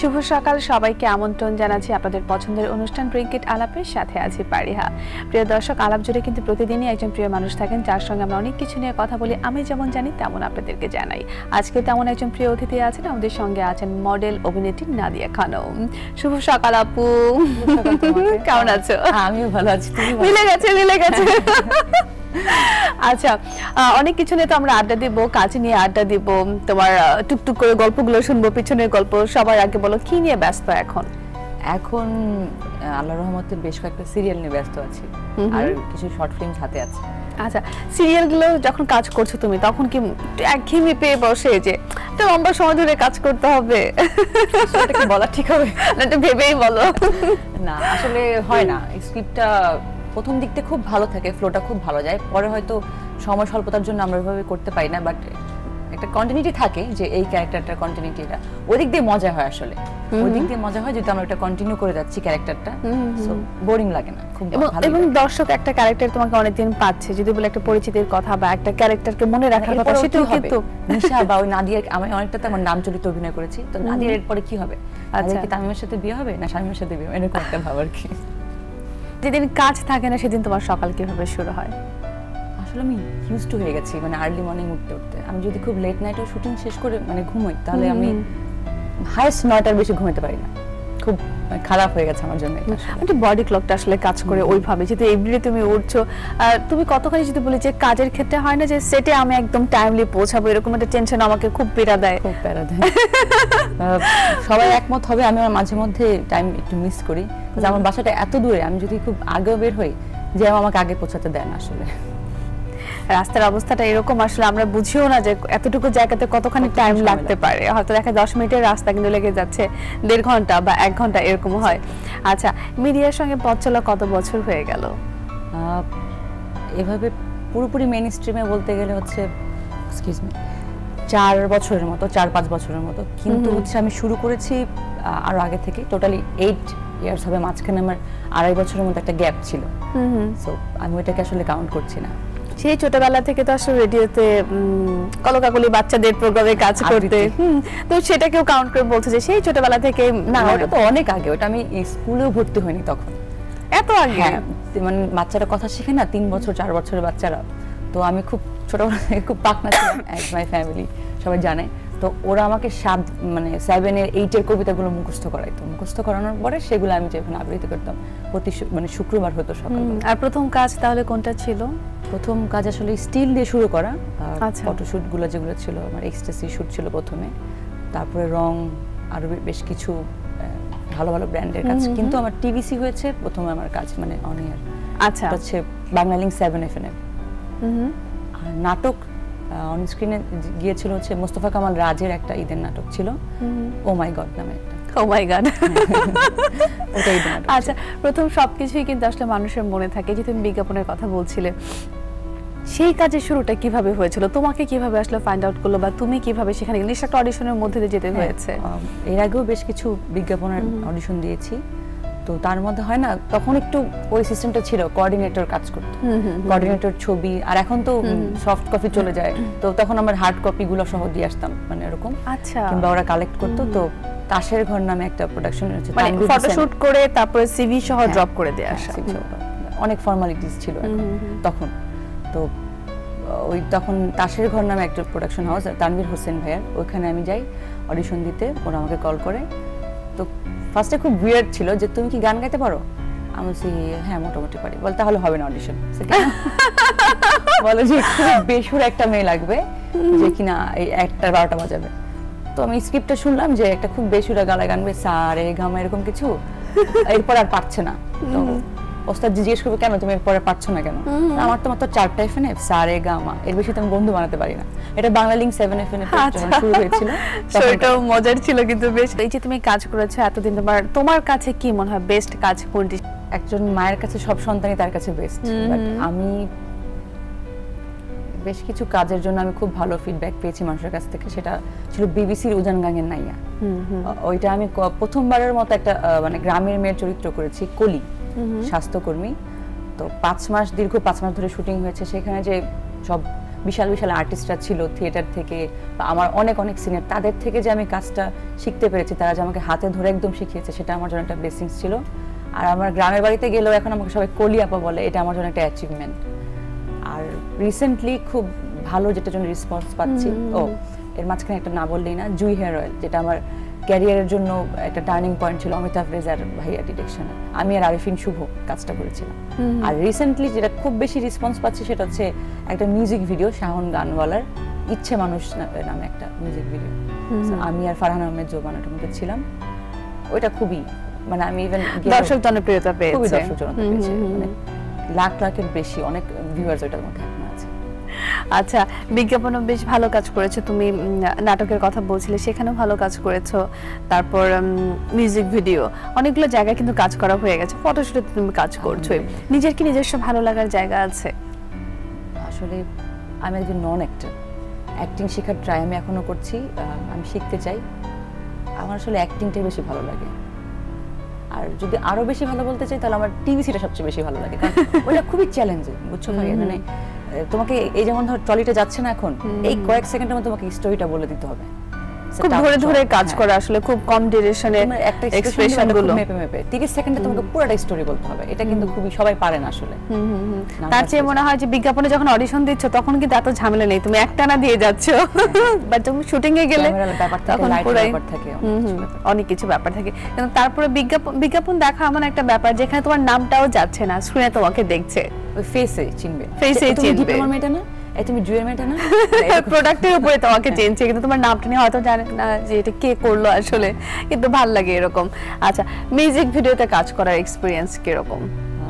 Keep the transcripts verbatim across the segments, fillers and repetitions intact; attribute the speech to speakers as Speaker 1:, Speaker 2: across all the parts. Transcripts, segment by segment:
Speaker 1: শুভ সকাল সবাইকে আমন্ত্রণ জানাচ্ছি আপনাদের পছন্দের অনুষ্ঠান ক্রিকেট আলাপের সাথে আছি পারিহা। প্রিয় দর্শক, আলাপ জুড়ে কিন্তু প্রতিদিনই একজন প্রিয় মানুষ থাকেন যার সঙ্গে আমরা অনেক কিছু নিয়ে কথা বলি। আমি যেমন জানি তেমন আপনাদেরকে জানাই। আজকে তেমন একজন প্রিয় অতিথি আছেন, আমাদের সঙ্গে আছেন মডেল অভিনেত্রী নাদিয়া খানম। শুভ সকাল আপু, কেমন আছো?
Speaker 2: আমিও ভালো আছি।
Speaker 1: মিলে গেছে মিলে গেছে আচ্ছা, অনেক কিছু নিয়ে তো আমরা আড্ডা দিব, কাজ নিয়ে আড্ডা দিব, তোমার টুকটুক করে গল্পগুলো শুনবো, পিছনের গল্প। সবার আগে বলো কি নিয়ে ব্যস্ত এখন?
Speaker 2: এখন আল্লাহর রহমতে বেশ কয়েকটা সিরিয়াল নিয়ে ব্যস্ত আছি, আর কিছু শর্ট ফিল্ম হাতে আছে।
Speaker 1: আচ্ছা, সিরিয়ালগুলো যখন কাজ করছো তুমি তখন কি একঘেয়েমি পেয়ে বসে যে একটা লম্বা সময় ধরে কাজ করতে হবে?
Speaker 2: সেটা কি বলা ঠিক হবে?
Speaker 1: না, এটা ভেবেই বলো।
Speaker 2: না, আসলে হয় না। স্ক্রিপ্টটা প্রথম দিকতে খুব ভালো থাকে, ফ্লোটা খুব ভালো যায়, পরে হয়তো সময় স্বল্পতার জন্য আমরা ওইভাবে করতে পারি না, বাট একটা কন্টিনিউটি থাকে যে এই ক্যারেক্টারটার কন্টিনিউটিটা ওই দিক দিয়ে মজা হয়। আসলে ওই দিক দিয়ে মজা হয় যদি আমরা এটা কন্টিনিউ করে যাচ্ছি ক্যারেক্টারটা, সো বোরিং লাগে না, খুব ভালো লাগে।
Speaker 1: এবং দর্শক একটা ক্যারেক্টার তোমাকে অনেকদিন পাচ্ছে, যদি বলে একটা পরিচিতির কথা বা একটা ক্যারেক্টারকে মনে রাখার কথা, সেটাও কিন্তু
Speaker 2: নিশা বা ওই নাদিয়া, আমি অনেকটা তো আমার নাম চরিত্র অভিনয় করেছি, তো নাদিয়ার এরপরে কি হবে? আচ্ছা, কি তামিমের সাথে বিয়ে হবে না শামিমের সাথে বিয়ে হবে, এরকম একটা ভাব আর কি।
Speaker 1: যেদিন কাজ থাকে না সেদিন তোমার সকাল কিভাবে শুরু হয়?
Speaker 2: আসলে আমি ইউজ টু হয়ে গেছি, মানে আর্লি মর্নিং উঠতে উঠতে আমি যদি খুব লেট নাইটও শুটিং শেষ করে মানে ঘুমোই, তাহলে আমি হাইস্ট নয়টার বেশি ঘুমাতে পারি না। খুব খারাপ হয়ে গেছে আমার জন্য।
Speaker 1: একটা বডি ক্লকটা আসলে কাজ করে ওইভাবে, যেহেতু এভরিডে তুমি উঠছো। আর তুমি কতখানি যদি বলি যে কাজের ক্ষেত্রে হয় না যে সেটে আমি একদম টাইমলি পৌঁছাবো, এরকম একটা টেনশন আমাকে খুব পীড়া দেয়?
Speaker 2: খুব পীড়া দেয়। সবাই একমত হবে, আমি আমার মাঝে মধ্যে টাইম একটু মিস করি, কারণ আমার বাসাটা এত দূরে, আমি যদি খুব আগে বের হই যে আমাকে আগে পৌঁছাতে দেয় না। আসলে
Speaker 1: রাস্তার অবস্থাটা এরকম, আসলে আমরা বুঝিও না যে এতটুকু জায়গাতে কতখানি টাইম লাগতে পারে। হয়তো দেখা দশ মিনিটের রাস্তা কিন্তু লেগে যাচ্ছে দেড় ঘন্টা বা এক ঘন্টা, এরকম হয়। আচ্ছা, মিডিয়ার সঙ্গে পথ চলা কত বছর হয়ে গেল?
Speaker 2: এভাবে পুরোপুরি মেইন স্ট্রিমে বলতে গেলে হচ্ছে এক্সকিউজ মি চার বছরের মতো, চার পাঁচ বছরের মতো। কিন্তু হচ্ছে আমি শুরু করেছি আরো আগে থেকে, টোটালি এইট ইয়ার্স হবে। মাঝখানে আমার আড়াই বছরের মতো একটা গ্যাপ ছিল, সো আমি ওইটাকে আসলে কাউন্ট করছি না।
Speaker 1: সেই ছোটবেলা থেকে তো আসলে রেডিওতে কলকাকলি বাচ্চাদের প্রোগ্রামে কাজ করতে, তো সেটাকেও কাউন্ট করে বলছে যে সেই ছোটবেলা থেকে?
Speaker 2: না, ওটা তো অনেক আগে, ওটা আমি স্কুলেও ভর্তি হইনি তখন।
Speaker 1: এত আগে?
Speaker 2: মানে বাচ্চারা কথা শিখে না, তিন বছর চার বছরের বাচ্চারা। তো আমি খুব ছোটবেলা থেকে খুব পাকনা ছিলাম, অ্যাজ মাই ফ্যামিলি সবাই জানে। তো ওরা আমাকে সাত মানে সেভেনের এইটের কবিতাগুলো মুখস্থ করাইতো, মুখস্থ করানোর পরে সেগুলো আমি যেখানে আবৃত্তি করতাম প্রতি মানে শুক্রবার হতো সকালে।
Speaker 1: আর প্রথম কাজ তাহলে কোনটা ছিল?
Speaker 2: প্রথম কাজ আসলে স্টিল দিয়ে শুরু করা, ফটোশুট গুলো যেগুলো ছিল, আমার এক্সটেসি শুট ছিল প্রথমে, তারপরে রং, আরো বেশ কিছু ভালো ভালো ব্র্যান্ডের কাজ। কিন্তু আমার টিভিসি হয়েছে প্রথমে আমার কাজ, মানে অন এয়ার।
Speaker 1: আচ্ছা,
Speaker 2: হচ্ছে Banglalink seven F N M. আর নাটক অন স্ক্রিনে গিয়েছিল হচ্ছে মোস্তফা কামাল রাজের একটা ঈদের নাটক ছিল, ও মাই গড নামে একটা।
Speaker 1: Oh my god. আচ্ছা, প্রথম সবকিছুই কিন্তু আসলে মানুষের মনে থাকে। যে তুমি বিজ্ঞাপনের কথা বলছিলে, সেই কাজের শুরুটা কিভাবে হয়েছিল? তোমাকে কিভাবে আসলে ফাইন্ড আউট করলো, বা তুমি কিভাবে সেখানে গেলে? একটা অডিশনের মধ্যে দিয়ে যেতে হয়েছে।
Speaker 2: এর আগেও বেশ কিছু বিজ্ঞাপনের অডিশন দিয়েছি, তো তার মধ্যে হয় না তখন একটু ওই সিস্টেমটা ছিল, কোঅর্ডিনেটর কাজ করতো, কোঅর্ডিনেটর ছবি। আর এখন তো সফট কপি চলে যায়, তো তখন আমার হার্ড কপি গুলো সহ দিয়ে আসতাম, মানে এরকম।
Speaker 1: আচ্ছা,
Speaker 2: কিংবা ওরা কালেক্ট করতো। তো তাসের ঘর নামে একটা প্রোডাকশন হচ্ছে,
Speaker 1: মানে ফটোশুট করে তারপরে সিভি সহ ড্রপ করে দেয়া আসা,
Speaker 2: অনেক ফর্মালিটিস ছিল তখন। তো ওই তখন তাসের ঘর নামে একটা প্রোডাকশন হাউস, তানভীর হোসেন ভাইয়ার, ওইখানে আমি যাই অডিশন দিতে। ওরা আমাকে কল করে। তো ফার্স্টে খুব উইয়ার্ড ছিল যে তুমি কি গান গাইতে পারো? আমি বলছি হ্যাঁ মোটামুটি পারি। বল তাহলে হবে না অডিশন। বলে যে খুব বেসুর একটা মেয়ে লাগবে যে কিনা এই একটা বারোটা বাজাবে। তো আমি স্ক্রিপ্টটা শুনলাম যে একটা খুব বেসুরা গালা গানবে, সা রে গা মা এরকম কিছু, এরপর আর পারছে না। তো ওস্তাদ জিজ্ঞেস করবে কেন তুমি এরপরে পারছো না কেন? আমার তো মাত্র চারটা এফ এন এফ, সা রে গা মা, এর বেশি তো আমি বন্ধু বানাতে পারি না। এটা Banglalink seven F N F শুরু হয়েছিল,
Speaker 1: সেটাও মজার ছিল। কিন্তু বেশ, এই যে তুমি কাজ করেছো এতদিন, তোমার তোমার কাছে কি মনে হয় বেস্ট কাজ কোনটি?
Speaker 2: একজন মায়ের কাছে সব সন্তানই তার কাছে বেস্ট, বাট আমি বেশ কিছু কাজের জন্য আমি খুব ভালো ফিডব্যাক পেয়েছি মানুষের কাছ থেকে। সেটা ছিল বিবিসির উজান গাঙের নাইয়া। ওইটা আমি প্রথমবারের মতো একটা মানে গ্রামের মেয়ের চরিত্র করেছি, কলি স্বাস্থ্যকর্মী। তো পাঁচ মাস দীর্ঘ পাঁচ মাস ধরে শুটিং হয়েছে, সেখানে যে সব বিশাল বিশাল আর্টিস্টরা ছিল থিয়েটার থেকে, বা আমার অনেক অনেক সিনিয়র, তাদের থেকে যে আমি কাজটা শিখতে পেরেছি, তারা যে আমাকে হাতে ধরে একদম শিখিয়েছে, সেটা আমার জন্য একটা ব্লেসিংস ছিল। আর আমার গ্রামের বাড়িতে গেলেও এখন আমাকে সবাই কলি আপা বলে, এটা আমার জন্য একটা অ্যাচিভমেন্ট। আর রিসেন্টলি খুব ভালো যেটার জন্য রেসপন্স পাচ্ছি, ও এর মাঝখানে একটা না বললেই না, জুই হেয়ার অয়েল, যেটা আমার ক্যারিয়ারের জন্য একটা টার্নিং পয়েন্ট ছিল। অমিতাভ রেজার ভাইয়া ডিরেকশনে আমি আর আরিফিন শুভ কাজটা করেছিলাম। আর রিসেন্টলি যেটা খুব বেশি রেসপন্স পাচ্ছি সেটা হচ্ছে একটা মিউজিক ভিডিও, শাহন গানওয়ালার ইচ্ছে মানুষ নামে একটা মিউজিক ভিডিও। আমি আর ফারহান আহমেদ জোবানাটার মধ্যে ছিলাম। ওইটা খুবই মানে আমি ইভেন
Speaker 1: দর্শক জনপ্রিয়তা পেয়েছে,
Speaker 2: খুবই দর্শক জনপ্রিয়তা পেয়েছে, মানে লাখ লাখের বেশি অনেক ভিউয়ার্স ওইটার মধ্যে এখন আছে।
Speaker 1: আচ্ছা, বিজ্ঞাপনও বেশ ভালো কাজ করেছো তুমি, নাটকের কথা বলছিলে সেখানেও ভালো কাজ করেছো, তারপর মিউজিক ভিডিও, অনেকগুলো জায়গায় কিন্তু কাজ করা হয়ে গেছে, ফটোশুটে তুমি কাজ করছো। নিজের কি নিজস্ব ভালো লাগার জায়গা আছে?
Speaker 2: আসলে আমি একজন নন অ্যাক্টর, অ্যাক্টিং শেখার ট্রাই আমি এখনো করছি, আমি শিখতে চাই। আমার আসলে অ্যাক্টিংটাই বেশি ভালো লাগে। আর যদি আরো বেশি ভালো বলতে চাই তাহলে আমার টিভিসিটা সবচেয়ে বেশি ভালো লাগে, কারণ ওটা খুবই চ্যালেঞ্জিং, বুঝছো ভাই? মানে তোমাকে এই যেমন ধর ট্রলিটা যাচ্ছে না এখন, এই কয়েক সেকেন্ডের মধ্যে তোমাকে স্টোরিটা বলে দিতে হবে,
Speaker 1: খুব ধরে ধরে কাজ করা, আসলে খুব কম ডিউরেশনে একটা এক্সপ্রেশন গুলো
Speaker 2: মেপে মেপে তিরিশ সেকেন্ডে তোমাকে পুরোটা স্টোরি বলতে হবে। এটা কিন্তু খুবই সবাই পারে না আসলে।
Speaker 1: তার চেয়ে মনে হয় যে বিজ্ঞাপনে যখন অডিশন দিচ্ছ তখন কিন্তু এত ঝামেলা নেই, তুমি একটানা দিয়ে যাচ্ছ, বাট তুমি শুটিং এ গেলে তখন পুরো ব্যাপার থাকে, অনেক কিছু ব্যাপার থাকে। কিন্তু তারপরে বিজ্ঞাপন বিজ্ঞাপন দেখা এমন একটা ব্যাপার যেখানে তোমার নামটাও যাচ্ছে না, স্ক্রিনে তোমাকে দেখছে,
Speaker 2: ওই ফেসে চিনবে,
Speaker 1: ফেসে চিনবে
Speaker 2: তোমার মেয়েটা না, এই তুমি জুয়ের মেয়েটা না,
Speaker 1: প্রোডাক্টের উপরে তোমাকে চিনছে, কিন্তু তোমার নামটা নিয়ে হয়তো জানে না যে এটা কে করলো আসলে, কিন্তু ভালো লাগে এরকম। আচ্ছা, মিউজিক ভিডিওতে কাজ করার এক্সপেরিয়েন্স কিরকম?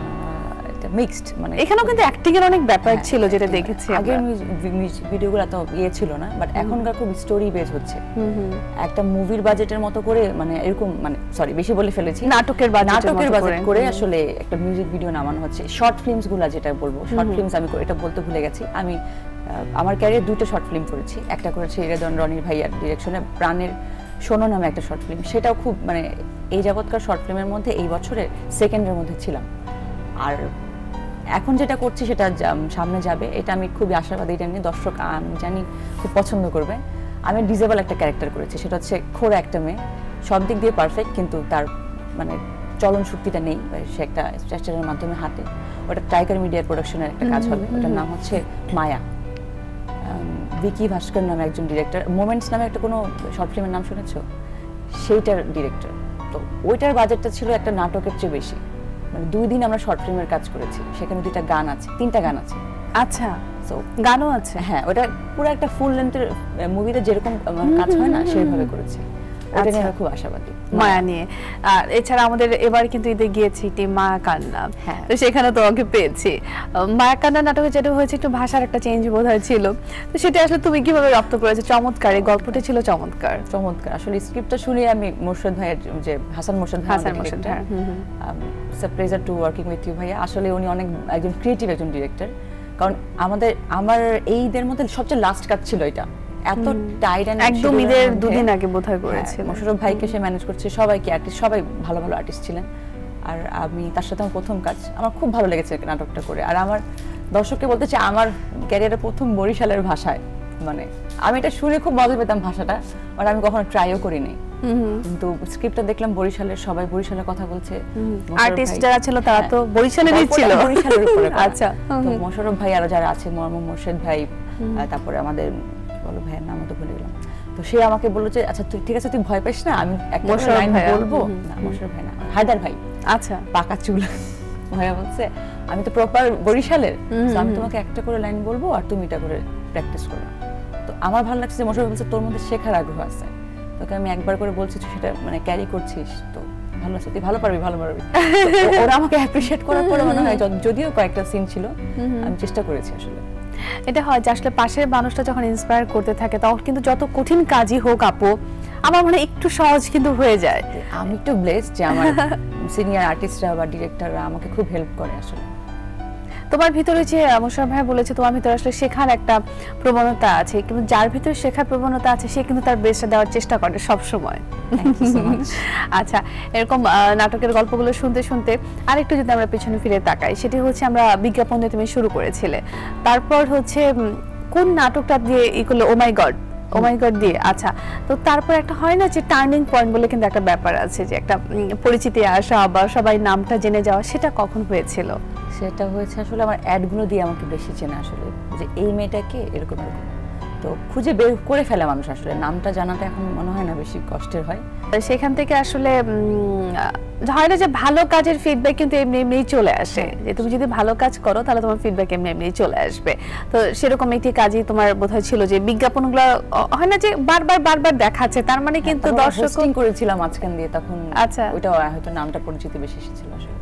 Speaker 2: এটা মিক্সড, মানে
Speaker 1: এখানেও কিন্তু অ্যাক্টিং এর অনেক ব্যাপার ছিল যেটা দেখেছি।
Speaker 2: আগের মিউজিক ভিডিওগুলো তো ইয়ে ছিল না, বাট এখনকার খুব স্টোরি বেস হচ্ছে, একটা মুভির বাজেটের মতো করে, মানে এরকম, মানে সরি বেশি বলে ফেলেছি,
Speaker 1: নাটকের
Speaker 2: নাটকের বাজেট করে আসলে একটা মিউজিক ভিডিও নামানো হচ্ছে। শর্ট ফিল্মস গুলা যেটা বলবো, শর্ট ফিল্মস আমি এটা বলতে ভুলে গেছি, আমি আমার ক্যারিয়ার দুটো শর্ট ফিল্ম করেছি। একটা করেছি ইরাদন রনির ভাইয়ার ডিরেকশনে প্রাণের শোনো নামে একটা শর্ট ফিল্ম, সেটাও খুব মানে এই যাবৎকার শর্ট ফিল্মের মধ্যে এই বছরের সেকেন্ডের মধ্যে ছিলাম। আর এখন যেটা করছি সেটা সামনে যাবে, এটা আমি খুবই আশাবাদী, এটা নিয়ে দর্শক আমি জানি খুব পছন্দ করবে। আমি ডিজেবল একটা ক্যারেক্টার করেছি, সেটা হচ্ছে খোড়া একটা মেয়ে, সব দিক দিয়ে পারফেক্ট, কিন্তু তার মানে চলন শক্তিটা নেই, সে একটা স্ট্রেচারের মাধ্যমে হাঁটে। ওটা টাইগার মিডিয়ার প্রোডাকশনের একটা কাজ হবে, ওটার নাম হচ্ছে মায়া। ভিকি ভাস্কর নামে একজন ডিরেক্টর, মোমেন্টস নামে একটা কোনো শর্ট ফিল্মের নাম শুনেছো? সেইটার ডিরেক্টর। তো ওইটার বাজেটটা ছিল একটা নাটকের চেয়ে বেশি, মানে দুই দিন আমরা শর্ট ফিল্মের কাজ করেছি, সেখানে দুইটা গান আছে, তিনটা গান আছে।
Speaker 1: আচ্ছা, সো গানও আছে?
Speaker 2: হ্যাঁ, ওটা পুরো একটা ফুল লেন্থের মুভিতে যেরকম কাজ হয় না সেইভাবে করেছি। ওটা নিয়ে আমি খুব আশাবাদী,
Speaker 1: মায়া নিয়ে। আর এছাড়া আমাদের এবার কিন্তু ঈদে গিয়েছি টি মায়া কান্না, তো সেখানে তোমাকে পেয়েছি। মায়া কান্না নাটকে যেটা হয়েছে একটু ভাষার একটা চেঞ্জ বোধহয় ছিল, তো সেটা আসলে তুমি কিভাবে রপ্ত করেছো? চমৎকার, এই গল্পটা ছিল চমৎকার
Speaker 2: চমৎকার আসলে। স্ক্রিপ্টটা শুনে আমি মোর্শেদ ভাইয়ের, যে হাসান মোর্শেদ ভাই,
Speaker 1: হাসান মোর্শেদ ভাই,
Speaker 2: it's a pleasure to working with you ভাইয়া। আসলে উনি অনেক একজন ক্রিয়েটিভ একজন ডিরেক্টর, কারণ আমাদের আমার এই ঈদের মধ্যে সবচেয়ে লাস্ট কাজ ছিল এটা, এত টাইট এন্ড
Speaker 1: একদম ঈদের দুদিন আগে বোধহয় করেছে।
Speaker 2: মোশাররফ ভাইকে সে ম্যানেজ করছে, সবাইকে আর্টিস্ট, সবাই ভালো ভালো আর্টিস্ট ছিলেন। আর আমি তার সাথে আমার প্রথম কাজ, আমার খুব ভালো লেগেছে নাটকটা করে। আর আমার দর্শককে বলতে চাই, আমার ক্যারিয়ারের প্রথম বরিশালের ভাষায়, মানে আমি এটা শুনে খুব মজা পেতাম ভাষাটা, আর আমি কখনো ট্রাইও করিনি, কিন্তু স্ক্রিপ্টটা দেখলাম বরিশালের, সবাই বরিশালের কথা বলছে,
Speaker 1: আর্টিস্ট যারা ছিল তারা তো বরিশালেরই ছিল,
Speaker 2: বরিশালের উপরে।
Speaker 1: আচ্ছা,
Speaker 2: তো মোশাররফ ভাই আর যারা আছে, মোহাম্মদ মোর্শেদ ভাই, তারপরে আমাদের বলো ভাইয়ের নামও তো ভুলে গেলাম, তো সে আমাকে বললো যে আচ্ছা তুই ঠিক আছে, তুই ভয় পাস না, আমি একটা লাইন বলবো। না, মোশাররফ ভাই না, হায়দার ভাই।
Speaker 1: আচ্ছা,
Speaker 2: পাকা চুল ভাইয়া বলছে আমি তো প্রপার বরিশালের, আমি তোমাকে একটা করে লাইন বলবো আর তুমি এটা করে প্র্যাকটিস করো। তো আমার ভালো লাগছে, মোশাররফ বলছে তোর মধ্যে শেখার আগ্রহ আছে, তোকে আমি একবার করে বলছি সেটা মানে ক্যারি করছিস, তো ভালো আছে, তুই ভালো পারবি ভালো পারবি। ওরা আমাকে অ্যাপ্রিশিয়েট করার পরে মনে হয়, যদিও কয়েকটা সিন ছিল, আমি চেষ্টা করেছি আসলে।
Speaker 1: এটা হয় যে আসলে পাশের মানুষটা যখন ইন্সপায়ার করতে থাকে, তখন কিন্তু যত কঠিন কাজই হোক আপু, আমার মনে একটু সহজ কিন্তু হয়ে যায়।
Speaker 2: আমি একটু ব্লেসড যে আমার সিনিয়র আর্টিস্টরা বা ডিরেক্টররা আমাকে খুব হেল্প করে আসলে।
Speaker 1: তোমার ভিতরে যে মোশাররফ ভাই বলেছে তোমার ভিতরে আসলে শেখার একটা প্রবণতা আছে, কিন্তু যার ভিতরে শেখার প্রবণতা আছে সে কিন্তু তার বেস্টটা দেওয়ার চেষ্টা করে সব সময়। আচ্ছা, এরকম নাটকের গল্পগুলো শুনতে শুনতে আরেকটু যদি আমরা পেছনে ফিরে তাকাই, সেটি হচ্ছে আমরা বিজ্ঞাপন দিয়ে তুমি শুরু করেছিলে, তারপর হচ্ছে কোন নাটকটা দিয়ে ই করলে ও my god O my god দিয়ে আচ্ছা তো তারপর একটা হয় না যে টার্নিং পয়েন্ট বলে কিন্তু একটা ব্যাপার আছে যে একটা পরিচিতি আসা বা সবাই নামটা জেনে যাওয়া সেটা কখন হয়েছিল?
Speaker 2: সেটা হয়েছে আসলে আমার অ্যাডগুলো দিয়ে আমাকে বেশি চেনে আসলে যে এই মেয়েটাকে এরকম এরকম তো খুঁজে বের করে ফেলে মানুষ আসলে নামটা জানাটা এখন মনে হয় না বেশি কষ্টের হয়
Speaker 1: সেখান থেকে আসলে হয় না যে ভালো কাজের ফিডব্যাক কিন্তু এমনি এমনিই চলে আসে যে তুমি যদি ভালো কাজ করো তাহলে তোমার ফিডব্যাক এমনি এমনিই চলে আসবে তো সেরকম একটি কাজই তোমার বোধহয় ছিল যে বিজ্ঞাপনগুলো হয় না যে বারবার বারবার দেখাচ্ছে তার মানে কিন্তু দর্শক
Speaker 2: করেছিলাম মাঝখান দিয়ে তখন
Speaker 1: আচ্ছা
Speaker 2: ওটা হয়তো নামটা পরিচিতি বেশি এসেছিল আসলে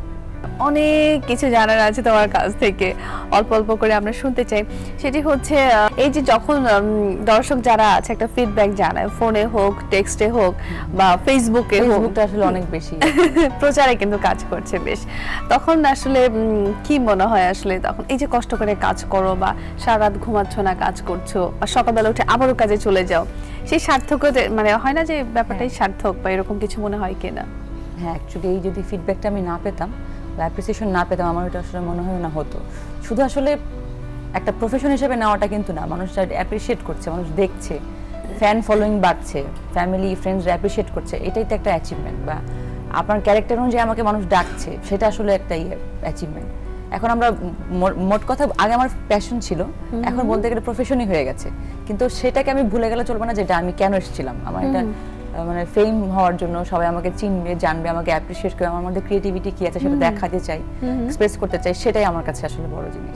Speaker 1: অনেক কিছু জানার আছে তোমার কাছ থেকে অল্প অল্প করে আমরা শুনতে চাই সেটি হচ্ছে এই যে যখন দর্শক যারা আছে একটা ফিডব্যাক জানায় ফোনে হোক টেক্সটে হোক বা ফেসবুকে হোক
Speaker 2: ফেসবুকটা আসলে অনেক বেশি
Speaker 1: প্রচারে কিন্তু কাজ করছে বেশ তখন আসলে কি মনে হয় আসলে তখন এই যে কষ্ট করে কাজ করো বা সারা রাত ঘুমাচ্ছ না কাজ করছো বা সকালবেলা উঠে আবারও কাজে চলে যাও সেই সার্থকতা মানে হয় না যে ব্যাপারটাই সার্থক বা এরকম কিছু মনে হয় কিনা?
Speaker 2: হ্যাঁ অ্যাকচুয়ালি এই যদি ফিডব্যাকটা আমি না পেতাম বা অ্যাপ্রিসিয়েশন না পেতাম আমার এটা আসলে মনে হয় না হতো শুধু আসলে একটা প্রফেশন হিসেবে নেওয়াটা কিন্তু না মানুষ অ্যাপ্রিসিয়েট করছে মানুষ দেখছে ফ্যান ফলোয়িং বাড়ছে ফ্যামিলি ফ্রেন্ডসরা অ্যাপ্রিসিয়েট করছে এটাই তো একটা অ্যাচিভমেন্ট বা আপনার ক্যারেক্টার অনুযায়ী আমাকে মানুষ ডাকছে সেটা আসলে একটা ইয়ে অ্যাচিভমেন্ট এখন আমরা মোট কথা আগে আমার প্যাশন ছিল এখন বলতে গেলে প্রফেশনই হয়ে গেছে কিন্তু সেটাকে আমি ভুলে গেলে চলবে না যেটা আমি কেন এসেছিলাম আমার এটা মানে ফেম হওয়ার জন্য সবাই আমাকে চিনবে জানবে আমাকে অ্যাপ্রিশিয়েট করবে আমার মধ্যে ক্রিয়েটিভিটি কি আছে সেটা দেখাতে চাই এক্সপ্রেস করতে চাই সেটাই আমার কাছে আসলে বড় জিনিস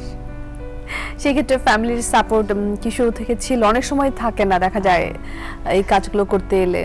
Speaker 1: সেক্ষেত্রে ফ্যামিলির সাপোর্ট কি শুরু থেকে ছিল অনেক সময় থাকে না দেখা যায় এই কাজগুলো করতে এলে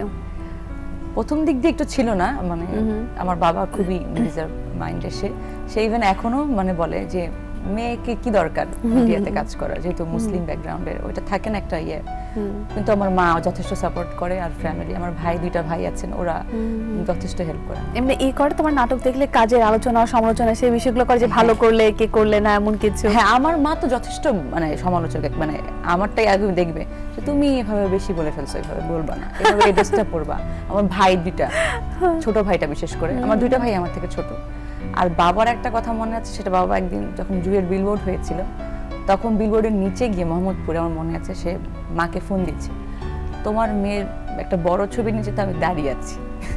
Speaker 2: প্রথম দিক দিয়ে একটু ছিল না মানে আমার বাবা খুবই রিজার্ভ মাইন্ডে সে সে ইভেন এখনো মানে বলে যে মেয়েকে কি দরকার মিডিয়াতে কাজ করা যেহেতু মুসলিম ব্যাকগ্রাউন্ডের ওইটা থাকে না একটা ইয়ে কিন্তু আমার মা যথেষ্ট সাপোর্ট করে আর ফ্যামিলি আমার ভাই দুইটা ভাই আছেন ওরা যথেষ্ট হেল্প করে
Speaker 1: এমনি এই করে তোমার নাটক দেখলে কাজের আলোচনা সমালোচনা সেই বিষয়গুলো করে যে ভালো করলে কি করলে না এমন কিছু?
Speaker 2: হ্যাঁ আমার মা তো যথেষ্ট মানে সমালোচক মানে আমারটাই আগে দেখবে যে তুমি এভাবে বেশি বলে ফেলছো এভাবে বলবা না এভাবে এই ড্রেসটা পরবা আমার ভাই দুইটা ছোট ভাইটা বিশেষ করে আমার দুইটা ভাই আমার থেকে ছোট আর বাবার একটা কথা মনে আছে সেটা বাবা একদিন যখন জুয়ের বিলবোর্ড হয়েছিল তখন বিলবোর্ডের নিচে গিয়ে মোহাম্মদপুরে আমার মনে আছে সে মাকে ফোন দিচ্ছে তোমার মেয়ের একটা বড় ছবির নিচে তো আমি দাঁড়িয়ে আছি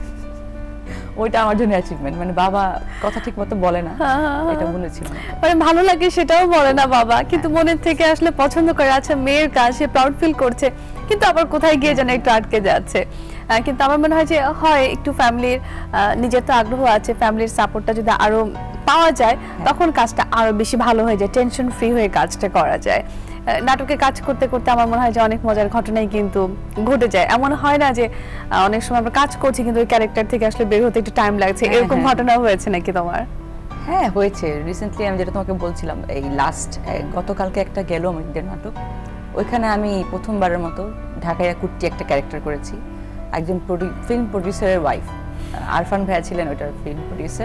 Speaker 2: ওইটা আমার জন্য অ্যাচিভমেন্ট মানে বাবা কথা ঠিক মতো বলে না এটা বলেছিল
Speaker 1: মানে ভালো লাগে সেটাও বলে না বাবা কিন্তু মনের থেকে আসলে পছন্দ করে আচ্ছা মেয়ের কাজ সে প্রাউড ফিল করছে কিন্তু আবার কোথায় গিয়ে যেন একটু আটকে যাচ্ছে কিন্তু আমার মনে হয় যে হয় একটু ফ্যামিলির নিজের তো আগ্রহ আছে ফ্যামিলির সাপোর্টটা যদি আরো পাওয়া যায় তখন কাজটা আরো বেশি ভালো হয়ে যায় টেনশন ফ্রি হয়ে কাজটা করা যায় নাটকে কাজ করতে করতে আমার মনে হয় যে অনেক মজার ঘটনাই কিন্তু ঘটে যায় এমন হয় না যে অনেক সময় আমরা কাজ করছি কিন্তু ওই ক্যারেক্টার থেকে আসলে বের হতে একটু টাইম লাগছে এরকম ঘটনা হয়েছে নাকি তোমার?
Speaker 2: হ্যাঁ হয়েছে রিসেন্টলি আমি যেটা তোমাকে বলছিলাম এই লাস্ট গতকালকে একটা গেল আমাদের নাটক ওইখানে আমি প্রথমবারের মতো ঢাকাইয়া কুট্টি একটা ক্যারেক্টার করেছি একজন ফিল্ম প্রডিউসারের ওয়াইফ আরফান ভাইয়া ছিলেন ওইটার film producer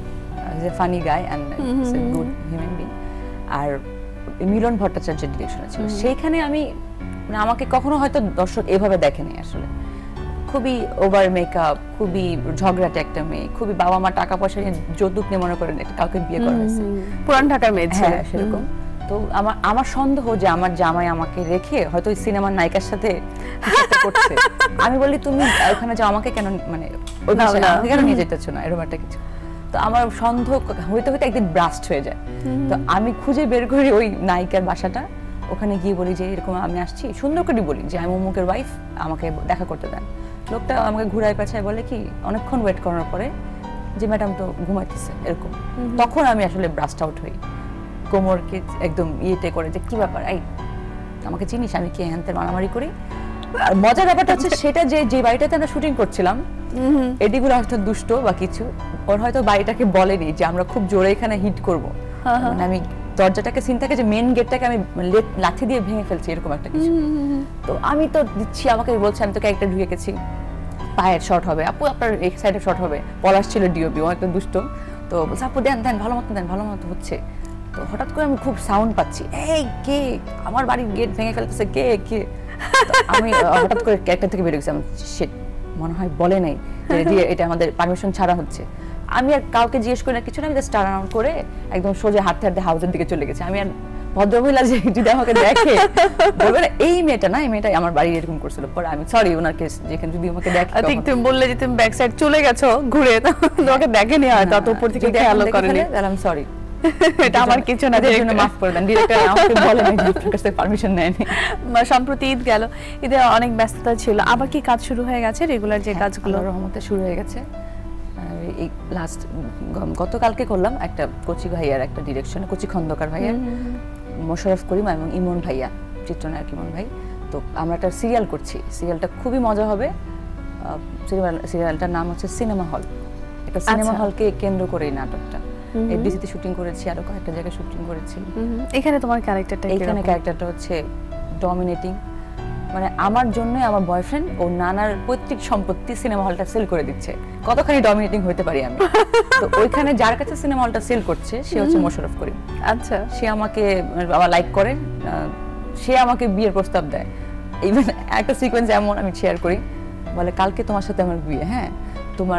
Speaker 2: is a funny guy and is a good human being আর মিলন ভট্টাচার্যের ডিরেকশনে ছিল সেইখানে আমি মানে আমাকে কখনো হয়তো দর্শক এভাবে দেখেনি আসলে খুবই ওভার মেকআপ খুবই ঝগড়াটে একটা মেয়ে খুবই বাবা মা টাকা পয়সা নিয়ে যৌতুক নিয়ে মনে করেন কাউকে বিয়ে করা হয়েছে
Speaker 1: পুরান ঢাকার মেয়ে ছিল
Speaker 2: সেরকম তো আমার আমার সন্দেহ যে আমার জামাই আমাকে রেখে হয়তো ওই সিনেমার নায়িকার সাথে করছে আমি বলি তুমি ওখানে যাও আমাকে কেন মানে ওই কেন নিয়ে যেতেছো না এরকম একটা কিছু তো আমার সন্দেহ হইতে হইতে একদিন ব্রাস্ট হয়ে যায় তো আমি খুঁজে বের করি ওই নায়িকার বাসাটা ওখানে গিয়ে বলি যে এরকম আমি আসছি সুন্দর করে বলি যে আমি অমুকের ওয়াইফ আমাকে দেখা করতে দেন লোকটা আমাকে ঘুরায় পেছায় বলে কি অনেকক্ষণ ওয়েট করার পরে যে ম্যাডাম তো ঘুমাইতেছে এরকম তখন আমি আসলে ব্রাস্ট আউট হই কোমরকে একদম ইয়েতে করে যে কি ব্যাপার এই আমাকে চিনিস আমি কি হ্যান্তের মারামারি করি আর মজার ব্যাপারটা হচ্ছে সেটা যে যে বাড়িটাতে আমরা শুটিং করছিলাম এডিগুলো হয়তো দুষ্ট বা কিছু ওর হয়তো বাড়িটাকে বলেনি যে আমরা খুব জোরে এখানে হিট করবো মানে আমি দরজাটাকে সিন থাকে যে মেন গেটটাকে আমি লাঠি দিয়ে ভেঙে ফেলছি এরকম একটা কিছু তো আমি তো দিচ্ছি আমাকে বলছে আমি তো ক্যারেক্টার ঢুকে গেছি পায়ের শর্ট হবে আপু আপনার এক সাইডে শর্ট হবে পলাশ ছিল ডিওপি ও একটা দুষ্ট তো বলছে আপু দেন দেন ভালো মতো দেন ভালো মতো হচ্ছে তো হঠাৎ করে আমি খুব সাউন্ড পাচ্ছি এই কে আমার বাড়ির গেট ভেঙে ফেলতেছে কে কে আমি হঠাৎ করে ক্যারেক্টার থেকে বেরিয়ে গেছি আমি শিট মনে হয় বলে নাই যে এটা আমাদের পারমিশন ছাড়া হচ্ছে আমি আর কাউকে জিজ্ঞেস করি না কিছু না আমি জাস্ট টার্ন আউট করে একদম সোজা হাঁটতে হাঁটতে হাউসের দিকে চলে গেছি আমি আর ভদ্রমহিলা যে যদি আমাকে দেখে বলবে না এই মেয়েটা না, এই মেয়েটা আমার বাড়ি এরকম করছিল, পরে আমি সরি ওনাকে যেখানে যদি আমাকে দেখে
Speaker 1: আই থিংক তুমি বললে যে তুমি ব্যাক সাইড চলে গেছো ঘুরে, তোমাকে দেখেনি হয়তো অত উপর থেকে খেয়াল করেনি,
Speaker 2: তাহলে আমি সরি,
Speaker 1: এটা আমার কিছু না,
Speaker 2: এর জন্য মাফ করে দেন। ডিরেক্টর আমাকে বলে না আপনার কাছে পারমিশন নেয়নি।
Speaker 1: সম্প্রতি ঈদ গেল, ঈদে অনেক ব্যস্ততা ছিল, আবার কি কাজ শুরু হয়ে গেছে রেগুলার যে কাজগুলো?
Speaker 2: রহমতে শুরু হয়ে গেছে। এই লাস্ট গতকালকে করলাম একটা কচি ভাইয়ার একটা ডিরেকশনে, কচি খন্দকার ভাইয়ার, মোশাররফ করিম এবং ইমন ভাইয়া, চিত্রনায়ক ইমন ভাই। তো আমরা একটা সিরিয়াল করছি, সিরিয়ালটা খুবই মজা হবে। সিরিয়ালটার নাম হচ্ছে সিনেমা হল। একটা সিনেমা হলকে কেন্দ্র করে এই নাটকটা। এফডিসিতে শুটিং করেছি, আরো কয়েকটা জায়গায় শুটিং করেছি।
Speaker 1: এখানে তোমার ক্যারেক্টারটা
Speaker 2: এখানে ক্যারেক্টারটা হচ্ছে ডমিনেটিং, মানে আমার জন্য আমার বয়ফ্রেন্ড ও নানার পৈতৃক সম্পত্তি সিনেমা হলটা সেল করে দিচ্ছে, কতখানি ডমিনেটিং হতে পারি আমি। তো ওইখানে যার কাছে সিনেমা হলটা সেল করছে সে হচ্ছে মোশাররফ করিম।
Speaker 1: আচ্ছা,
Speaker 2: সে আমাকে আবার লাইক করে, সে আমাকে বিয়ের প্রস্তাব দেয়। ইভেন একটা সিকোয়েন্স এমন আমি শেয়ার করি, বলে কালকে তোমার সাথে আমার বিয়ে, হ্যাঁ তোমার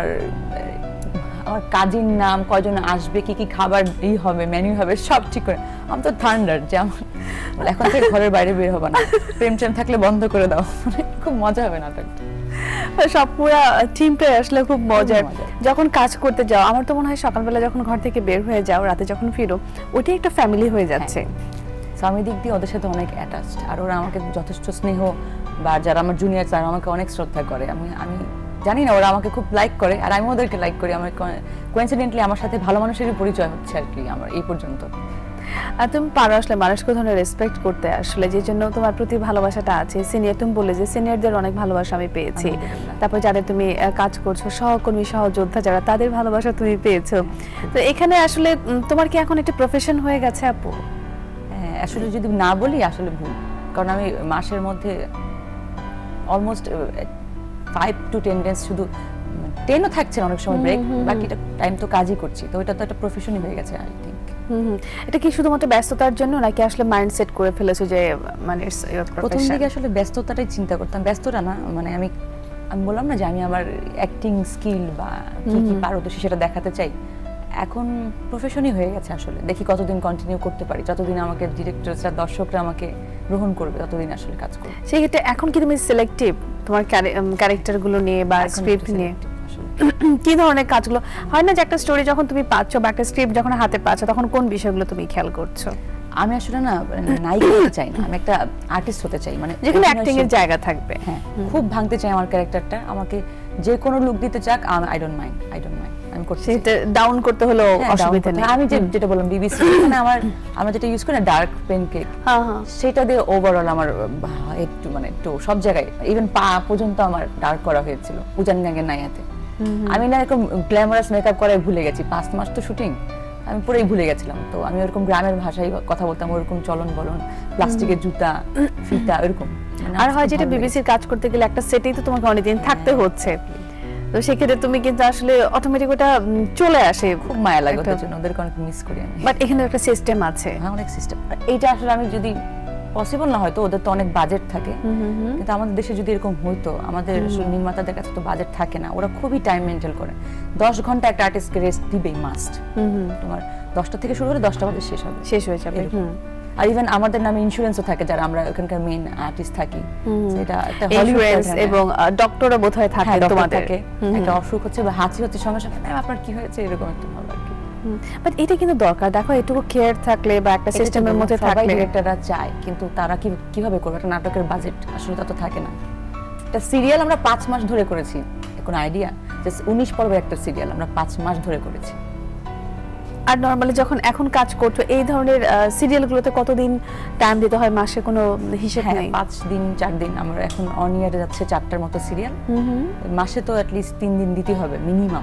Speaker 2: আমার কাজিন নাম, কয়জন আসবে, কি কি খাবার ই হবে, মেনু হবে, সব ঠিক করে। আমি তো থান্ডার যে আমার এখন থেকে ঘরের বাইরে বের হবে না, প্রেম টেম থাকলে বন্ধ করে দাও, মানে খুব মজা হবে নাটকটা।
Speaker 1: সব পুরো টিমটাই আসলে খুব মজার। যখন কাজ করতে যাও, আমার তো মনে হয় সকালবেলা যখন ঘর থেকে বের হয়ে যাও, রাতে যখন ফিরো, ওইটাই একটা ফ্যামিলি হয়ে যাচ্ছে।
Speaker 2: আমি দিক দিয়ে ওদের সাথে অনেক অ্যাটাচড, আর ওরা আমাকে যথেষ্ট স্নেহ, বা যারা আমার জুনিয়র তারা আমাকে অনেক শ্রদ্ধা করে। আমি আমি জানি না, ওরা আমাকে খুব লাইক করে আর আমি ওদেরকে লাইক করি। আমার কোইন্সিডেন্টলি আমার সাথে ভালো মানুষেরই পরিচয় হচ্ছে আর কি আমার এই পর্যন্ত।
Speaker 1: আর তুমি পারো আসলে মানুষকে ধরনের রেসপেক্ট করতে, আসলে যে জন্য তোমার প্রতি ভালোবাসাটা আছে। সিনিয়র, তুমি বললে যে সিনিয়রদের অনেক ভালোবাসা আমি পেয়েছি, তারপর যাদের তুমি কাজ করছো, সহকর্মী সহযোদ্ধা যারা, তাদের ভালোবাসা তুমি পেয়েছো। তো এখানে আসলে তোমার কি এখন একটা প্রফেশন হয়ে গেছে আপু?
Speaker 2: হ্যাঁ, আসলে যদি না বলি আসলে ভুল, কারণ আমি মাসের মধ্যে almost five to ten days, শুধু টেনও থাকছে অনেক সময় ব্রেক, বাকিটা টাইম তো কাজই করছি। তো এটা তো একটা প্রফেশনই হয়ে গেছে আই থিংক।
Speaker 1: এটা কি শুধুমাত্র ব্যস্ততার জন্য, নাকি আসলে মাইন্ডসেট করে ফেলেছো যে মানে
Speaker 2: প্রথম দিকে আসলে ব্যস্ততাটাই চিন্তা করতাম, ব্যস্ততা না, মানে আমি আমি বললাম না যে আমি আমার অ্যাক্টিং স্কিল বা কি কি পারদর্শী সেটা দেখাতে চাই। এখন প্রফেশনই হয়ে গেছে আসলে, দেখি কতদিন কন্টিনিউ করতে পারি, যতদিন আমাকে ডিরেক্টররা, দর্শকরা আমাকে গ্রহণ করবে, ততদিন আসলে কাজ করব।
Speaker 1: সেই ক্ষেত্রে এখন কি তুমি সিলেক্টিভ তোমার ক্যারেক্টারগুলো নিয়ে বা স্ক্রিপ্ট নিয়ে? কি ধরনের কাজগুলো হয় না যে একটা স্টোরি যখন তুমি পাচ্ছ বা একটা স্ক্রিপ্ট যখন হাতে পাচ্ছ, তখন কোন বিষয়গুলো তুমি খেয়াল করছো?
Speaker 2: আমি আসলে না নায়িকা হতে চাই না, আমি একটা আর্টিস্ট হতে চাই, মানে
Speaker 1: যেখানে অ্যাক্টিং এর জায়গা থাকবে।
Speaker 2: হ্যাঁ, খুব ভাঙতে চাই আমার ক্যারেক্টারটা, আমাকে যে কোনো লুক দিতে চাক, I don't mind, I don't mind. আমি করতে
Speaker 1: সেটা ডাউন করতে হলো অসুবিধা নেই।
Speaker 2: আমি যে যেটা বললাম বিবিসি, মানে আমার আমরা যেটা ইউজ করি না ডার্ক পেন কেক, হ্যাঁ হ্যাঁ, সেটা দিয়ে ওভারঅল আমার একটু মানে একটু সব জায়গায়, ইভেন পা পর্যন্ত আমার ডার্ক করা হয়েছিল উজান গ্যাংয়ের নাইয়াতে। আমি না এরকম গ্ল্যামারাস মেকআপ করাই ভুলে গেছি, পাঁচ মাস তো শুটিং, আমি পুরোই ভুলে গেছিলাম। তো আমি ওরকম গ্রামের ভাষায় কথা বলতাম, ওরকম চলন বলন, প্লাস্টিকের জুতা, ফিতা, এরকম।
Speaker 1: আর হয় যেটা বিবিসির কাজ করতে গেলে একটা সেটেই তো তোমাকে অনেকদিন থাকতে হচ্ছে, তো সেক্ষেত্রে তুমি কিন্তু আসলে অটোমেটিক ওটা চলে আসে,
Speaker 2: খুব মায়া লাগে ওদের জন্য, ওদেরকে অনেক মিস করি আমি।
Speaker 1: বাট এখানে একটা সিস্টেম আছে।
Speaker 2: হ্যাঁ, অনেক সিস্টেম। এইটা আসলে আমি যদি পসিবল না হয়তো, ওদের তো অনেক বাজেট থাকে, কিন্তু আমাদের দেশে যদি এরকম হইতো, আমাদের আসলে নির্মাতাদের কাছে তো বাজেট থাকে না, ওরা খুবই টাইম মেনটেন করে। দশ ঘন্টা একটা আর্টিস্টকে রেস্ট দিবেই মাস্ট, তোমার দশটা থেকে শুরু করে দশটা বাজে শেষ হবে,
Speaker 1: শেষ হয়ে যাবে।
Speaker 2: আর ইভেন আমাদের নামে ইন্স্যুরেন্সও থাকে যারা আমরা ওখানকার মেইন আর্টিস্ট থাকি, সেটা একটা
Speaker 1: ইন্স্যুরেন্স এবং ডক্টরও বোধহয় থাকে তোমাদের।
Speaker 2: একটা অসুখ হচ্ছে বা হাঁচি হচ্ছে, সঙ্গে সঙ্গে ম্যাম আপনার কি হয়েছে, এরকম একটা ভালো আর কি।
Speaker 1: বাট এটা কিন্তু দরকার, দেখো এটুকু কেয়ার থাকলে বা একটা সিস্টেমের মধ্যে থাকলে,
Speaker 2: সবাই ডিরেক্টররা চায়, কিন্তু তারা কি কিভাবে করবে? একটা নাটকের বাজেট আসলে তা তো থাকে না। একটা সিরিয়াল আমরা পাঁচ মাস ধরে করেছি, কোনো আইডিয়া? জাস্ট উনিশ পর্বের একটা সিরিয়াল আমরা পাঁচ মাস ধরে করেছি।
Speaker 1: আর নরমালি যখন এখন কাজ করছো এই ধরনের সিরিয়ালগুলোতে কতদিন টাইম দিতে হয়? মাসে কোনো হিসাব নেই?
Speaker 2: পাঁচ দিন চার দিন, আমরা এখন অন ইয়ারে যাচ্ছে চারটার মতো সিরিয়াল, মাসে তো অ্যাটলিস্ট তিন দিন দিতে হবে মিনিমাম।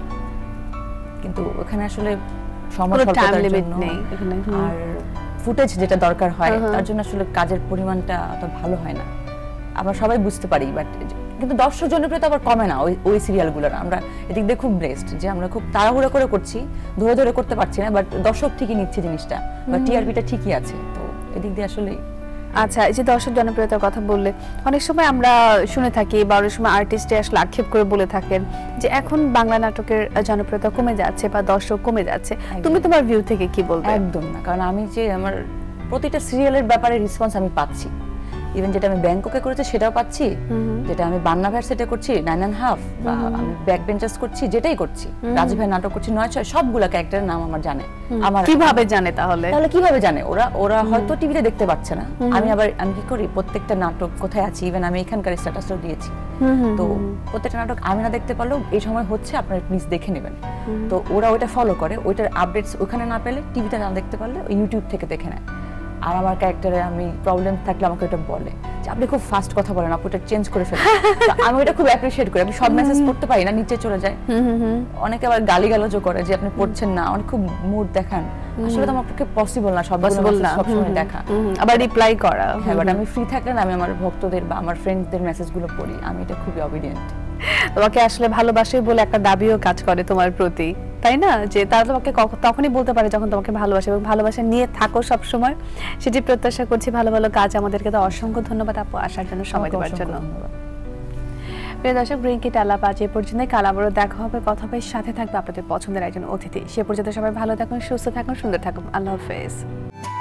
Speaker 2: কিন্তু ওখানে আসলে সময় স্বল্পতার জন্য আর ফুটেজ যেটা দরকার হয় তার জন্য আসলে কাজের পরিমাণটা অত ভালো হয় না, আমরা সবাই বুঝতে পারি। বাট কিন্তু দর্শক জনপ্রিয়তা আবার কমে না ওই ওই সিরিয়ালগুলোর। আমরা এদিক দিয়ে খুব ব্লেসড যে আমরা খুব তাড়াহুড়ো করে করছি, ধরে ধরে করতে পারছি না, বাট দর্শক ঠিকই নিচ্ছে জিনিসটা, বা টিআরপিটা ঠিকই আছে। তো এদিক দিয়ে আসলে
Speaker 1: আচ্ছা, এই যে দর্শক জনপ্রিয়তার কথা বললে, অনেক সময় আমরা শুনে থাকি বা অনেক সময় আর্টিস্টে আসলে আক্ষেপ করে বলে থাকেন যে এখন বাংলা নাটকের জনপ্রিয়তা কমে যাচ্ছে বা দর্শক কমে যাচ্ছে, তুমি তোমার ভিউ থেকে কি বলবে?
Speaker 2: একদম না, কারণ আমি যে আমার প্রতিটা সিরিয়ালের ব্যাপারে রেসপন্স আমি পাচ্ছি। ইভেন যেটা আমি ব্যাংককে করেছি সেটাও পাচ্ছি, যেটা আমি বান্না ভাইয়ের সেটে করছি নাইন অ্যান্ড হাফ, বা আমি ব্যাক বেঞ্চার্স করছি, যেটাই করছি, রাজু ভাই নাটক করছি নয় ছয়, সবগুলা ক্যারেক্টারের নাম আমার জানে।
Speaker 1: আমার কিভাবে জানে তাহলে?
Speaker 2: তাহলে কিভাবে জানে ওরা? ওরা হয়তো টিভিতে দেখতে পাচ্ছে না, আমি আবার আমি কি করি প্রত্যেকটা নাটক কোথায় আছি, ইভেন আমি এখানকার স্ট্যাটাসও দিয়েছি। তো প্রত্যেকটা নাটক আমি না দেখতে পারলেও এই সময় হচ্ছে, আপনারা প্লিজ দেখে নেবেন। তো ওরা ওইটা ফলো করে, ওইটার আপডেটস ওখানে না পেলে, টিভিতে না দেখতে পারলে ওই ইউটিউব থেকে দেখে নেয়। আর আমার ক্যারেক্টারে আমি প্রবলেম থাকলে আমাকে এটা বলে যে আপনি খুব ফাস্ট কথা বলেন, আপনি এটা চেঞ্জ করে ফেলেন। আমি এটা খুব অ্যাপ্রিশিয়েট করি। আমি সব মেসেজ পড়তে পারি না, নিচে চলে যায়। অনেকে আবার গালিগালাজও করে যে আপনি পড়ছেন না, অনেক খুব মুড দেখান। আসলে তো আমার পক্ষে পসিবল না সব সময় দেখা,
Speaker 1: আবার রিপ্লাই করা।
Speaker 2: হ্যাঁ, বাট আমি ফ্রি থাকলে না আমি আমার ভক্তদের বা আমার ফ্রেন্ডদের মেসেজগুলো পড়ি। আমি এটা খুবই অবিডিয়েন্ট।
Speaker 1: তোমাকে আসলে ভালোবাসে বলে একটা দাবিও কাজ করে তোমার প্রতি, তাই না? যে তারা তোমাকে তখনই বলতে পারে যখন তোমাকে ভালোবাসে, এবং ভালোবাসা নিয়ে থাকো সব সময়, সেটি প্রত্যাশা করছি। ভালো ভালো কাজ আমাদেরকে তো অসংখ্য ধন্যবাদ আপু আসার জন্য, সময় দেওয়ার জন্য। প্রিয় দর্শক, ব্রিঙ্কিট আলাপ আজ এ পর্যন্ত। কাল আবারও দেখা হবে, কথা হবে, সাথে থাকবে আপনাদের পছন্দের একজন অতিথি। সে পর্যন্ত সবাই ভালো থাকুন, সুস্থ থাকুন, সুন্দর থাকুন। আল্লাহ হাফেজ।